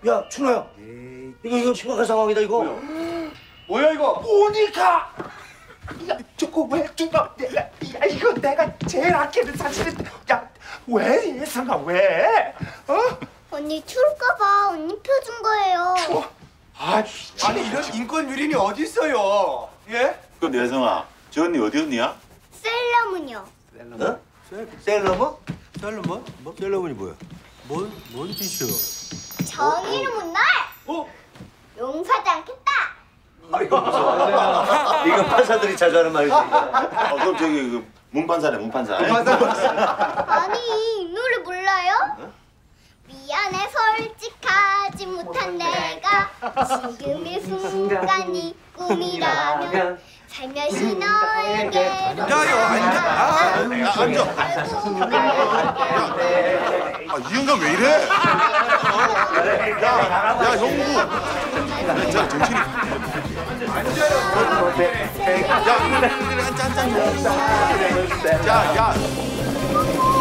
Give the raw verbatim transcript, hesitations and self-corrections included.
야, 춘호야. 이거 이거 심각한 상황이다 이거. 뭐야 이거? 보니까 야 저거 왜 누가 내가 야 이거 내가 제일 아끼는 사진인데 야왜 예성아 왜? 어? 언니 추울까봐 언니 펴준 거예요. 아 아니 이런 인권 유린이 어디 있어요? 예? 근데 예성아, 저 언니 어디 언니야? 셀러문요. 어? 셀러머? 셀러문? 뭐? 셀러문이 뭐야? 뭔, 뭔 뜻이야? 정의는 못날 어? 용서하지 않겠다. 이거 무서워. 이거 판사들이 자주 하는 말이지. 어, 그럼 저기 그 문판사네 문판사. 아니 이 노래 몰라요? 미안해 솔직하지 못한 내가 지금의 순간이 꿈이라면 살며시 너에게 야, 이거 아닌데? 아, 야, 앉아. 아, 이 영감 왜 이래? 야, 야, 형부. 야, 자, 정신이. 야, 앉아, 앉아. 야, 야.